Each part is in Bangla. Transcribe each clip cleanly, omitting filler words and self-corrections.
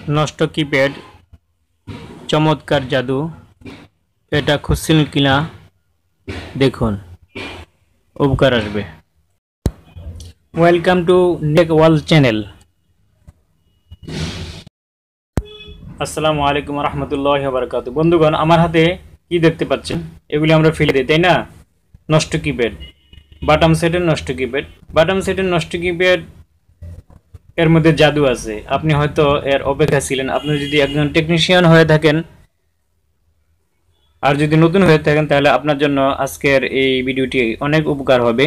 নষ্ট কিপ্যাড চমৎকার জাদু। এটা খুঁজছিলেন কিনা দেখুন, উপকার আসবে। Welcome to Nek world channel. আসসালামু আলাইকুম রহমতুল্লাহি ওয়া বারাকাতুহু। বন্ধুগণ, আমার হাতে কি দেখতে পাচ্ছেন? এগুলি আমরা ফেলে দিই, তাই না? নষ্ট কিপ্যাড, বাটাম সেটের নষ্ট কিপ্যাড। বাটাম সেটের নষ্ট কিপ্যাড, এর মধ্যে জাদু আছে। আপনি হয়তো এর অপেক্ষা ছিলেন। আপনি যদি একজন টেকনিশিয়ান হয়ে থাকেন আর যদি নতুন হয়ে থাকেন, তাহলে আপনার জন্য আজকের এই ভিডিওটি অনেক উপকার হবে।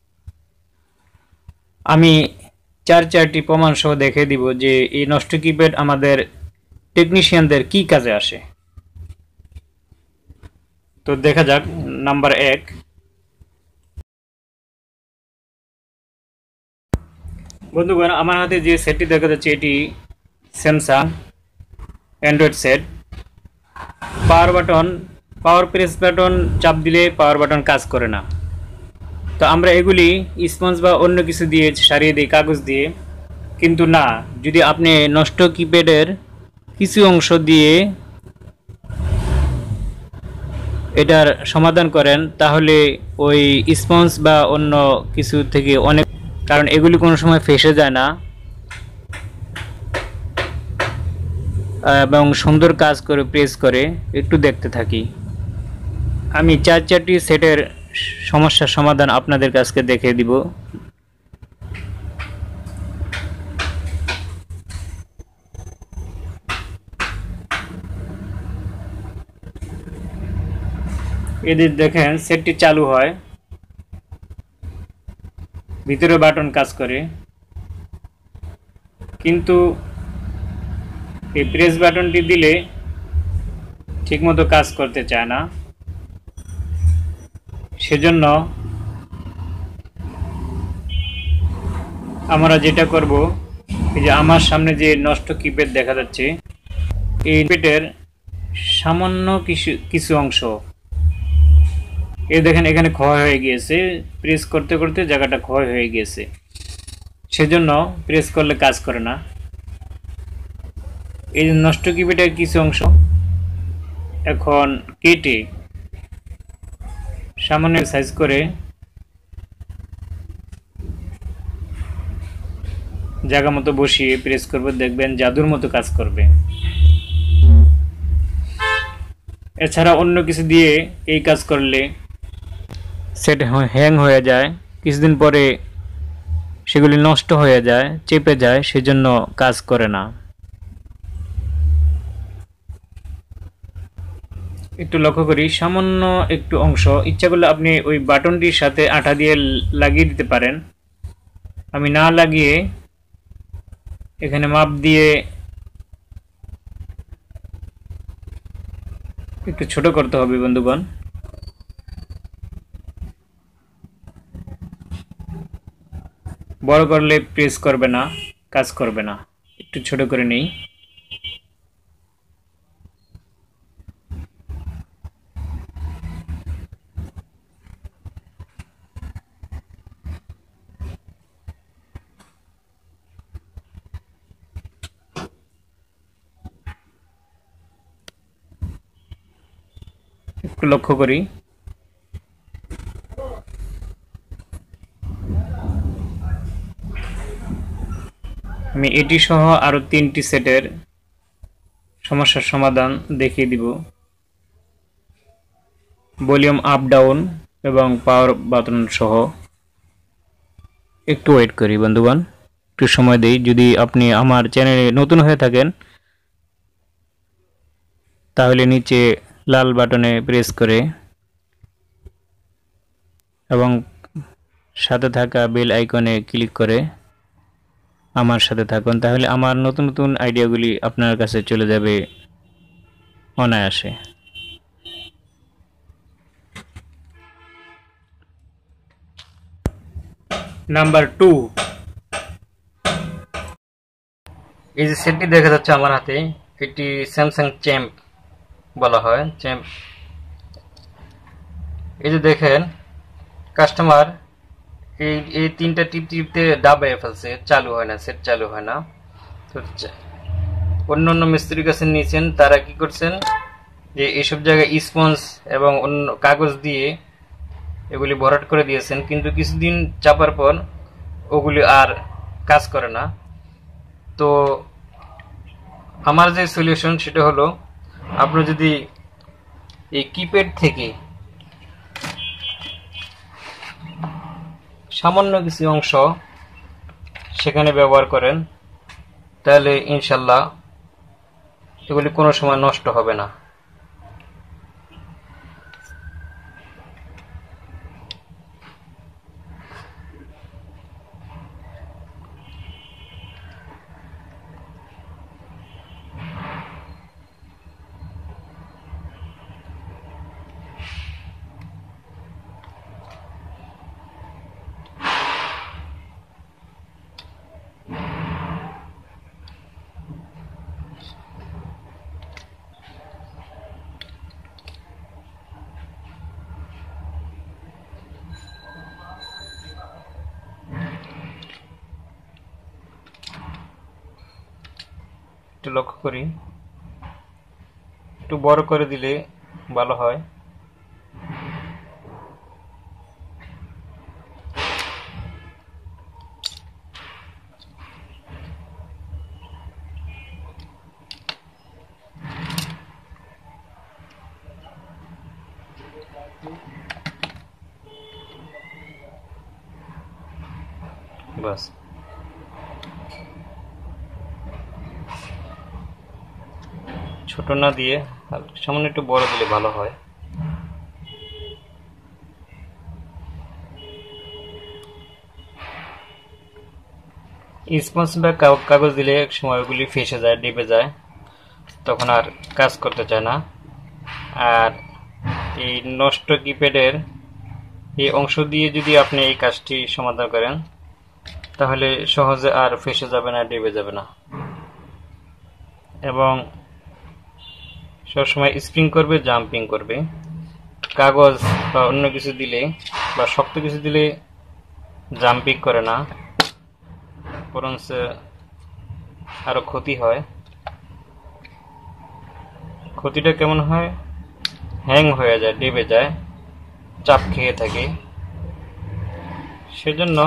আমি চারটি প্রমাণ সহ দেখে দিব যে এই নষ্ট কিপ্যাড আমাদের টেকনিশিয়ানদের কি কাজে আসে। তো দেখা যাক। নাম্বার 1, বন্ধুগণ, আমার হাতে যে সেটটি দেখা যাচ্ছে এটি Samsung Android set. Power press button চাপ দিলে পাওয়ার বাটন কাজ করে না। তো আমরা এগুলি স্পঞ্জ বা অন্য কিছু দিয়ে সারিয়ে দিই, কাগজ দিয়ে। কিন্তু না, যদি আপনি নষ্ট কিপ্যাডের কিছু অংশ দিয়ে এটার সমাধান করেন, তাহলে ওই স্পঞ্জ বা অন্য কিছু থেকে অনেক, কারণ এগুলি কোনো সময় ফেসে যায় না এবং সুন্দর কাজ করে প্রেস করে। একটু দেখতে থাকি। আমি চারটি সেটের সমস্যার সমাধান আপনাদের কাছে দেখিয়ে দিব। এদের দেখেন সেটটি চালু হয়, ভিতরে বাটন কাজ করে, কিন্তু এই প্রেস বাটনটি দিলে ঠিকমতো কাজ করতে চায় না। সেজন্য আমরা যেটা করব, এই যে আমার সামনে যে নষ্ট কিপ্যাড দেখা যাচ্ছে, এই কিপ্যাডের সামান্য কিছু অংশ এই দেখেন এখানে ক্ষয় হয়ে গিয়েছে। প্রেস করতে করতে জায়গাটা ক্ষয় হয়ে গিয়েছে, সেজন্য প্রেস করলে কাজ করে না। এই নষ্ট কিপ্যাডের কিছু অংশ এখন কেটে সামান্য সাইজ করে জায়গা মতো বসিয়ে প্রেস করবে, দেখবেন জাদুর মতো কাজ করবে। এছাড়া অন্য কিছু দিয়ে এই কাজ করলে সেট হ্যাং হয়ে যায়, কিছুদিন পরে সেগুলি নষ্ট হয়ে যায়, চেপে যায়, সেজন্য কাজ করে না। একটু লক্ষ্য করি, সামান্য একটু অংশ ইচ্ছা করলে আপনি ওই বাটনটির সাথে আঠা দিয়ে লাগিয়ে দিতে পারেন। আমি না লাগিয়ে এখানে মাপ দিয়ে একটু ছোট করতে হবে বন্ধুগণ। বড় করলে প্রেস করবে না, কাজ করবে না। একটু ছোট করে নেই। একটু লক্ষ্য করি। আমি এটি সহ আরো 3টি সেটের সমস্যার সমাধান দেখিয়ে দিব। ভলিউম আপ ডাউন এবং পাওয়ার বাটন সহ। একটু ওয়েট করি বন্ধুগণ, একটু সময় দেই। যদি আপনি আমার চ্যানেলে নতুন হয়ে থাকেন, তাহলে নিচে লাল বাটনে প্রেস করে এবং সাথে থাকা বেল আইকনে ক্লিক করে আমার সাথে থাকুন, তাহলে আমার নতুন নতুন আইডিয়াগুলি আপনার কাছে চলে যাবে অনায়াসে। নাম্বার 2, এই যে সেটটি দেখা যাচ্ছে আমার হাতে, এটি স্যামসাং চ্যাম্প বলা হয়, চ্যাম্প। এই যে দেখেন, কাস্টমার এই 3টা টিপতে দাবায় ফেলছে, চালু হয় না, সেট চালু হয় না। তো অন্য অন্য মিস্ত্রির কাছে নিয়েছেন, তারা কি করছেন যে এইসব জায়গায় স্পঞ্জ এবং অন্য কাগজ দিয়ে এগুলি ভরাট করে দিয়েছেন, কিন্তু কিছুদিন চাপার পর ওগুলি আর কাজ করে না। তো আমার যে সলিউশন সেটা হলো, আপনি যদি এই কিপ্যাড থেকে সামান্য কিছু অংশ সেখানে ব্যবহার করেন, তাহলে ইনশাল্লাহ এগুলি কোনো সময় নষ্ট হবে না। একটু লক্ষ্য করি, একটু বড় করে দিলে ভালো হয়। বাস, ছোট না দিয়ে সামান্য একটু বড় দিলে ভালো হয়। স্পঞ্জ বা কাগজ দিলে এক সময় ওগুলি ফেসে যায়, ডেবে যায়, তখন আর কাজ করতে চায় না। আর এই নষ্ট কিপ্যাডের এই অংশ দিয়ে যদি আপনি এই কাজটি সমাধান করেন, তাহলে সহজে আর ফেসে যাবে না, ডেবে যাবে না, এবং সবসময় স্প্রিং করবে, জাম্পিং করবে। কাগজ বা অন্য কিছু দিলে বা শক্ত কিছু দিলে জাম্পিং করে না, বরঞ্চ আরো ক্ষতি হয়। ক্ষতিটা কেমন হয়? হ্যাং হয়ে যায়, ডেবে যায়, চাপ খেয়ে থাকে। সেজন্য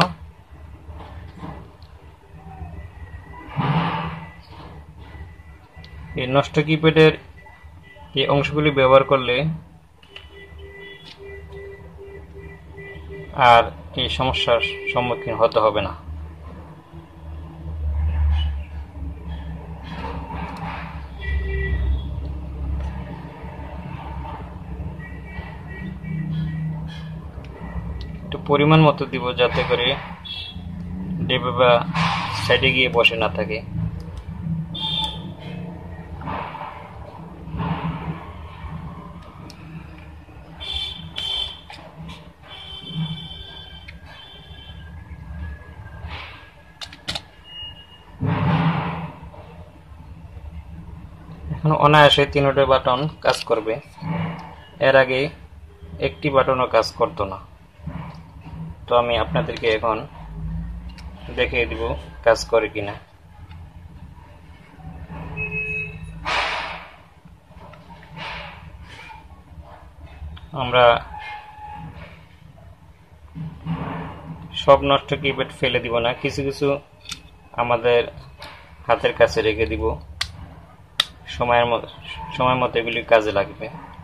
এই নষ্ট কিপ্যাডের এই অংশগুলি ব্যবহার করলে আর এই সমস্যার সম্মুখীন হতে হবে না। একটু পরিমাণ মতো দিব, যাতে করে ডেবে বা সাইডে গিয়ে বসে না থাকে। এখন অনায়াসে 3টা বাটন কাজ করবে। এর আগে একটি বাটনও কাজ করতো না। তো আমি আপনাদেরকে এখন দেখিয়ে দিব কাজ করে কিনা। আমরা সব নষ্ট কিপ্যাড ফেলে দিব না, কিছু কিছু আমাদের হাতের কাছে রেখে দিব, সময় মতো এগুলি কাজে লাগবে।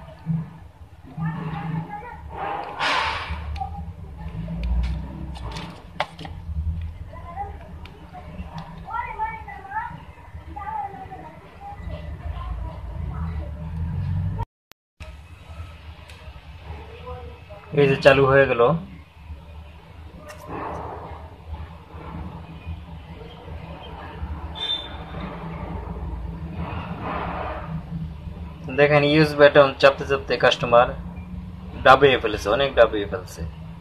এই যে চালু হয়ে গেল। দেখেন, ইউজ বাটন চাপতে চাপতে কাস্টমার দাবিয়ে ফেলেছে, অনেক দাবিয়ে ফেলছে।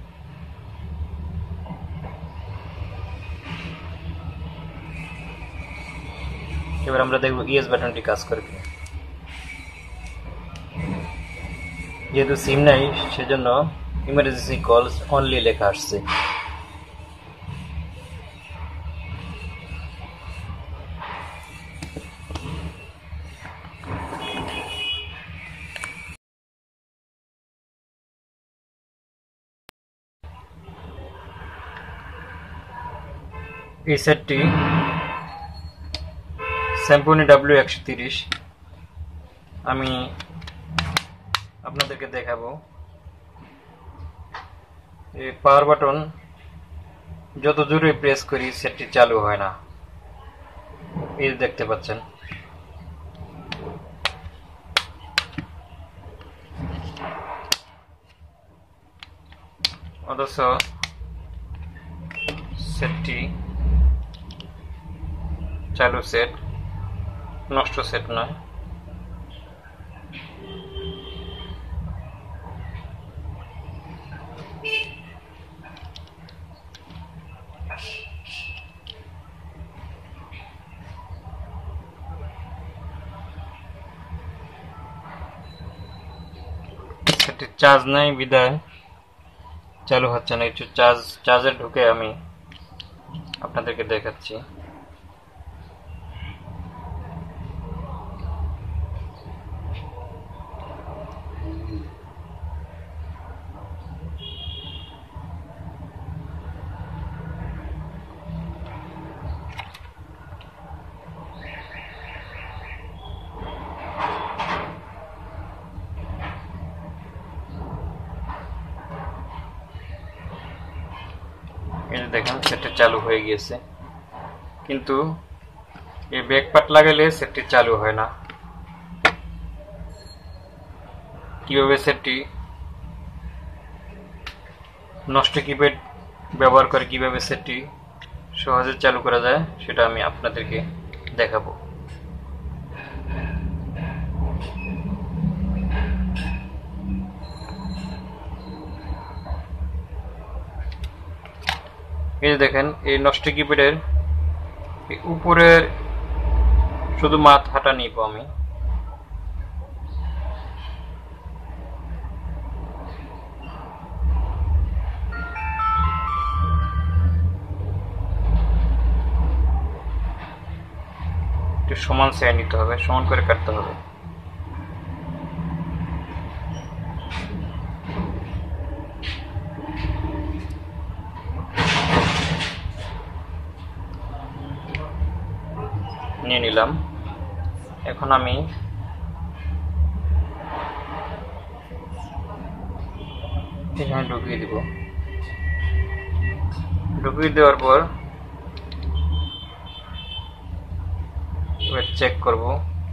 এবার আমরা দেখব ইউজ বাটনটি কাজ করে কিনা। যেহেতু সিম নাই, সেজন্য ইমার্জেন্সি কলস অনলি লেখা আসছে। এই সেটটি স্যাম্পনি W130। আমি আপনাদেরকে দেখাবো। এই পাওয়ার বাটন যত জোরে প্রেস করি সেটটি চালু হয় না, এই দেখতে পাচ্ছেন। অথচ সেটটি চালু সেট, নষ্ট সেট নয়। সেটটি চার্জ নাই বিদায় চালু হচ্ছে না। একটু চার্জে ঢুকে আমি আপনাদেরকে দেখাচ্ছি। এই দেখেন সেটটি চালু হয়ে গিয়েছে, কিন্তু এই ব্যাক পার্ট লাগালে সেটটি চালু হয় না। কিভাবে সেটটি নষ্ট কিপ্যাড ব্যবহার করে কিভাবে সেটটি সহজে চালু করা যায় সেটা আমি আপনাদেরকে দেখাবো। এই যে দেখেন, এই নষ্ট কিপ্যাডের উপরের শুধু মাথাটা নিব আমি। একটু সমান সাইড নিতে হবে, সমান করে কাটতে হবে। নিয়ে নিলাম। এখন আমি এখানে ঢুকিয়ে দিব। ঢুকিয়ে দেওয়ার পর এবার চেক করব।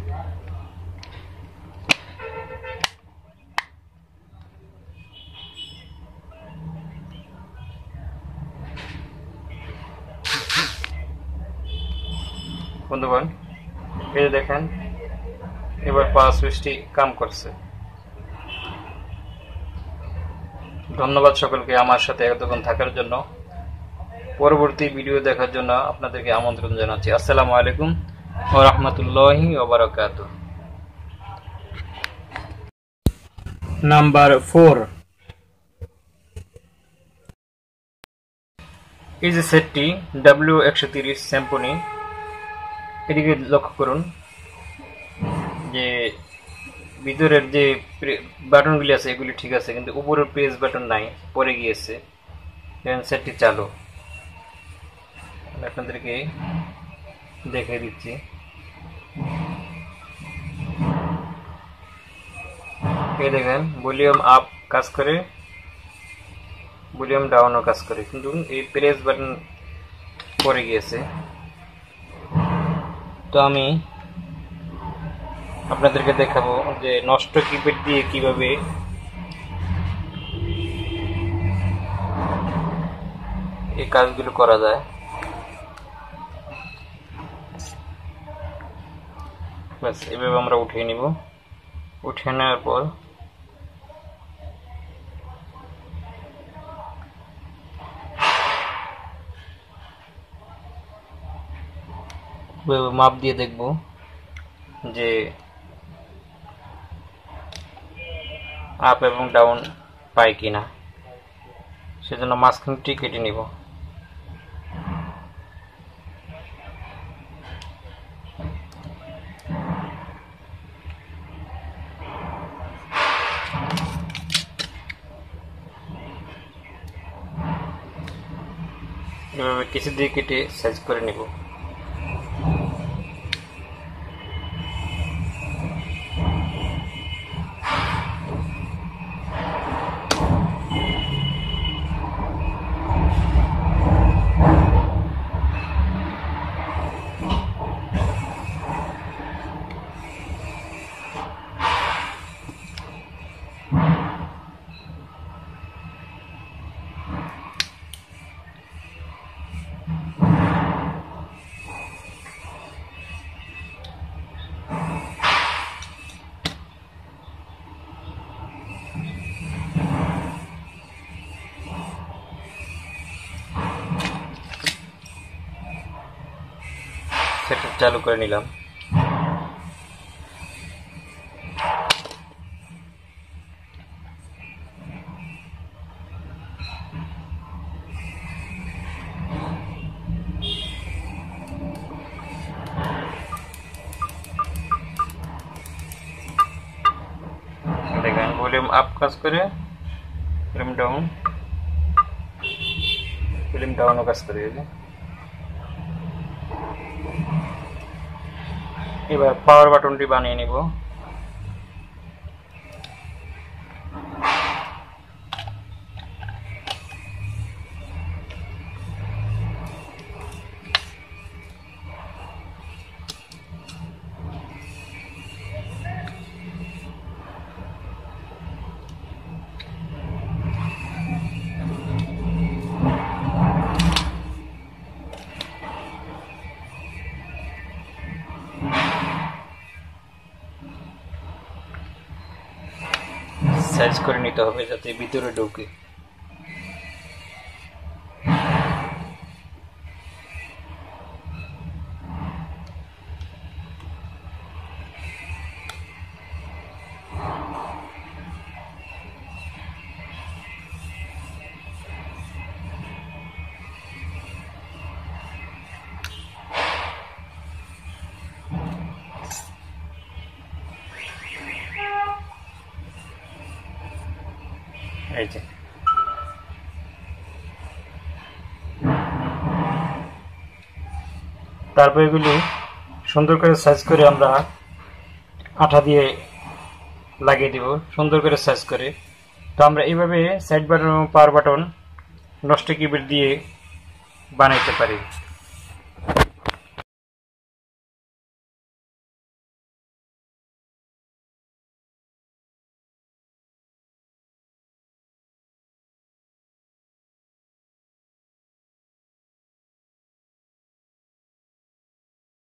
বন্ধুগণ, এই যে দেখেন এবার পাওয়ার সুইচটি কাম করছে। ধন্যবাদ সকলকে আমার সাথে এতক্ষণ থাকার জন্য। পরবর্তী ভিডিও দেখার জন্য আপনাদেরকে আমন্ত্রণ জানাচ্ছি। আসসালামু আলাইকুম ওয়া রাহমাতুল্লাহি ওয়া বারাকাতুহু। নাম্বার 4, এই যে সেটটি W130 স্যাম্পনি। এদিকে লক্ষ্য করুন যে ভিতরের যে বাটনগুলি আছে এগুলি ঠিক আছে, কিন্তু উপরের প্রেস বাটন নাই, পড়ে গিয়েছে। এখন সেটটি চালু, আপনাদেরকে দেখে দিচ্ছি। এই দেখেন ভলিউম আপ কাজ করে, ভলিউম ডাউনও কাজ করে, কিন্তু এই প্রেস বাটন পড়ে গিয়েছে। তো আমি আপনাদেরকে দেখাবো যে নষ্ট কিপ্যাড দিয়ে কিভাবে এই কাজগুলো করা যায়। ব্যাস এভাবে আমরা উঠিয়ে নিব। উঠিয়ে নেওয়ার পর মাপ দিয়ে দেখব যে আপ এবং ডাউন পাই কিনা, সেজন্য মাঝখানটি কেটে নিব। এভাবে কেচি দিয়ে কেটে সাইজ করে নিব। সেটা চালু করে নিলাম। দেখেন ভলিউম আপ কাজ করে, ভলিউম ডাউনও কাজ করে। এবার পাওয়ার বাটনটি বানিয়ে নিব। সাইজ করে নিতে হবে যাতে ভিতরে ঢোকে। এই যে তারপর এগুলি সুন্দর করে সাইজ করে আমরা আঠা দিয়ে লাগিয়ে দিব, সুন্দর করে সাইজ করে। তো আমরা এইভাবে সাইড বাটন, পাওয়ার বাটন, নষ্ট কিবোর্ড দিয়ে বানাইতে পারি।